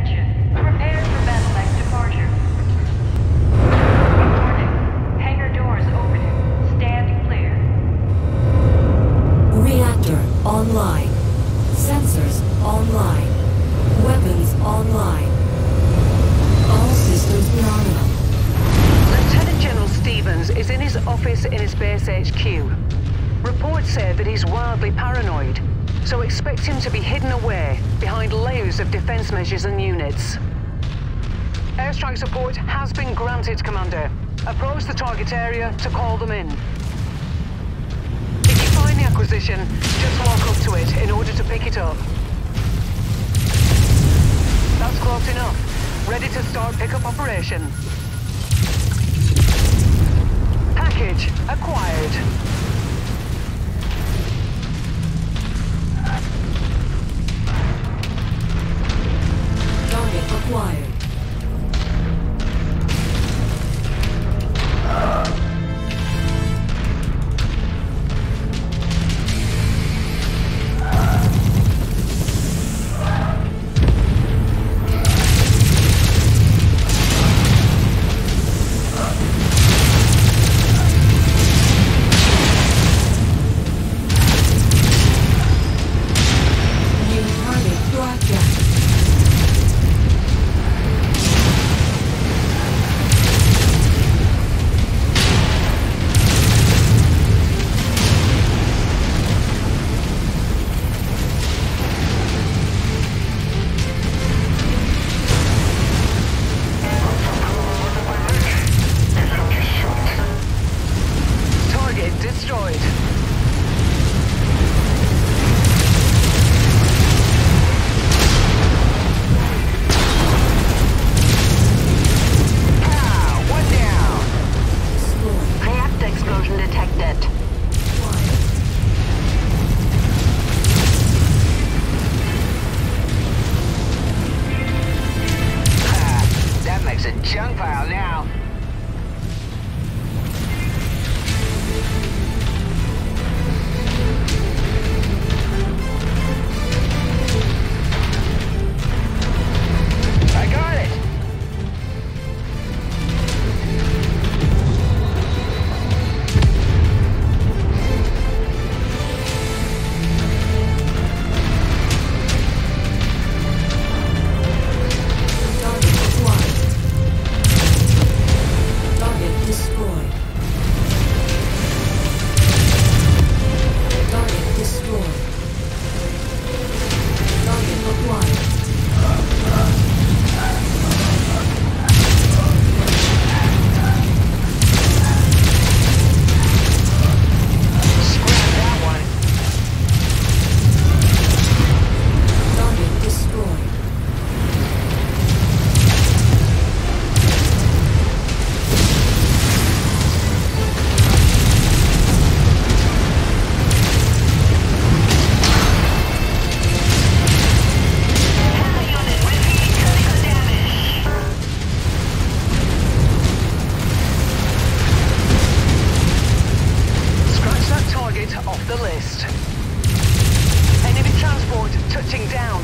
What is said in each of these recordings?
Attention. Prepare for battle-like departure. Warning. Hangar doors opening. Stand clear. Reactor online. Sensors online. Weapons online. All systems nominal. Lieutenant General Stevens is in his office in his base HQ. Reports say that he's wildly paranoid, so expect him to be hidden away behind layers of defense measures and units. Airstrike support has been granted, Commander. Approach the target area to call them in. If you find the acquisition, just walk up to it in order to pick it up. That's close enough. Ready to start pickup operation. Package acquired. Target acquired. Destroyed. One down. Reactor explosion detected. That makes a junk pile now. Off the list. Enemy transport touching down.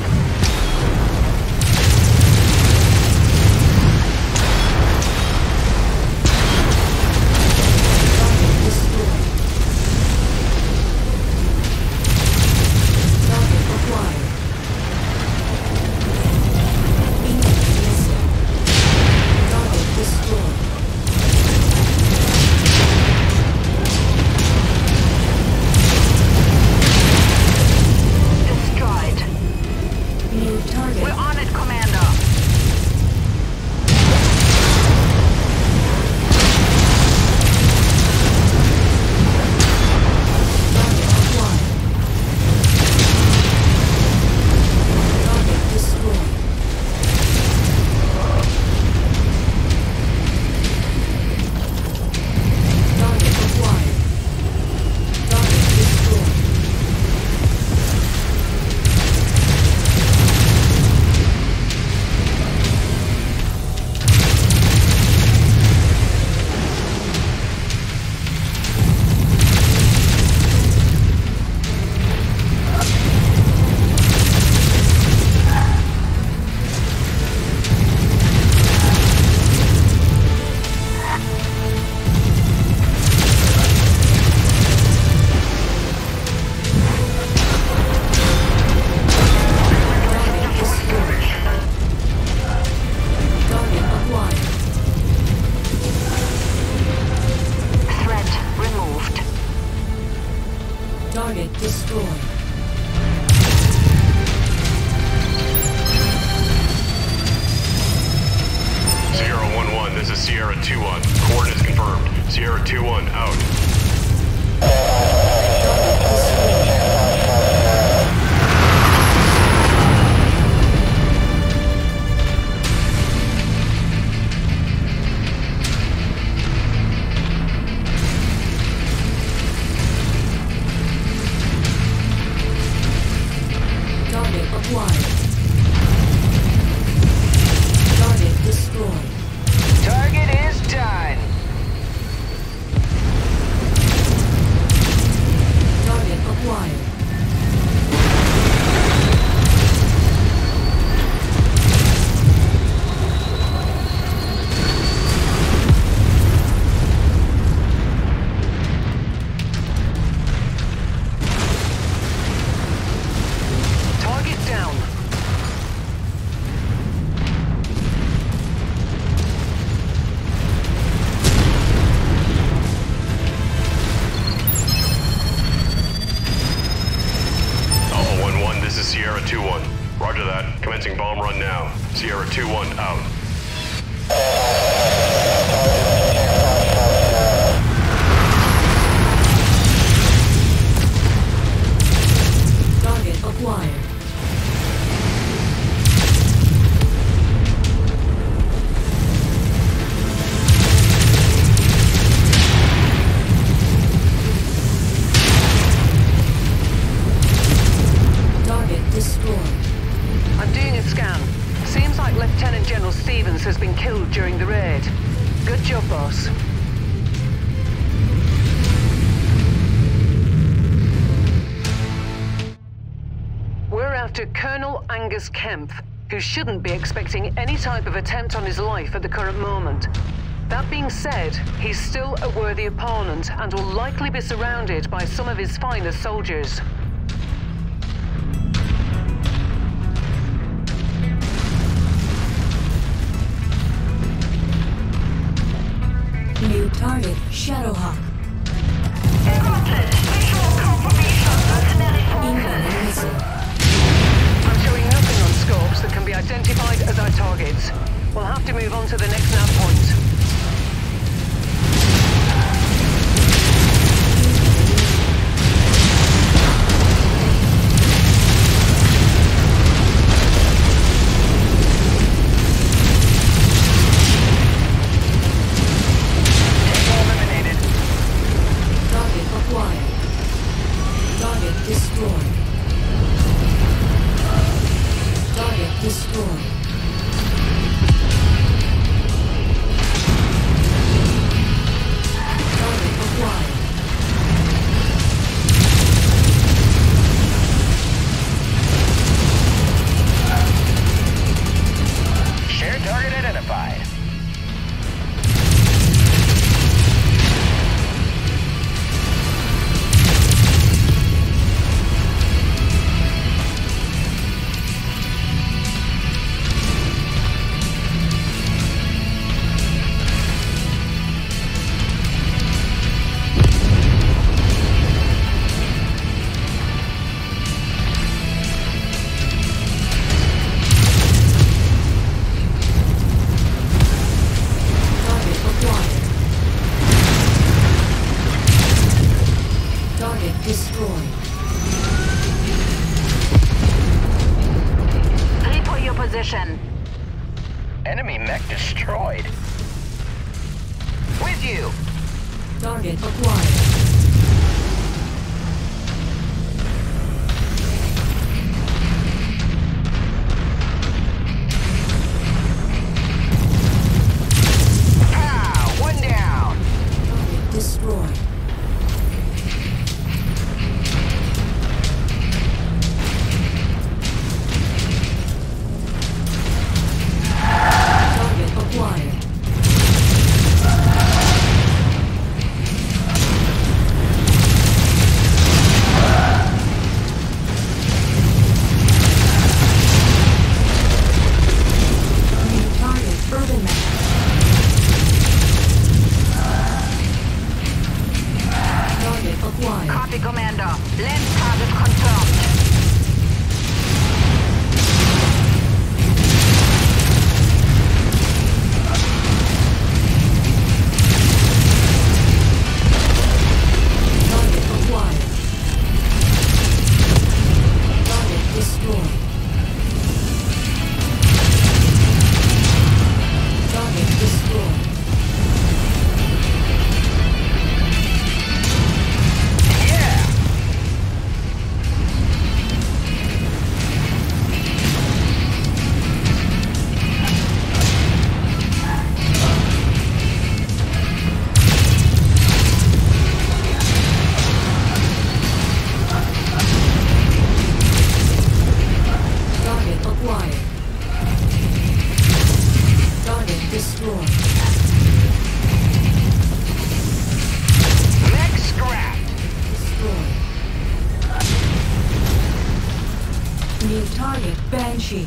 Roger that. Commencing bomb run now. Sierra 2-1 out. Target acquired. Target destroyed. I'm doing a scan. Seems like Lieutenant General Stevens has been killed during the raid. Good job, boss. We're after Colonel Angus Kempf, who shouldn't be expecting any type of attempt on his life at the current moment. That being said, he's still a worthy opponent and will likely be surrounded by some of his finest soldiers. New target, Shadowhawk. Scotland, visual confirmation. Mercenaries Incoming missile. I'm showing nothing on scopes that can be identified as our targets. We'll have to move on to the next nav point. Target acquired. Target destroyed. Target destroyed. Target acquired. Shared target identified. Target acquired. Target destroyed. Report your position. Enemy mech destroyed. With you. Target acquired. Pow! One down. Target destroyed. Target acquired. New target urban map. Target acquired. Copy, Commander. Lens target confirmed. Target acquired. Target destroyed. Target destroyed. Yeah. Target acquired. Target destroyed. Mech scrapped. Destroyed. New target Banshee.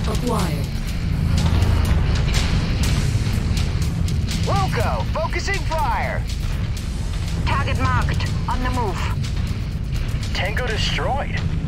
acquired. Loco, focusing fire. Target marked. On the move. Tango destroyed.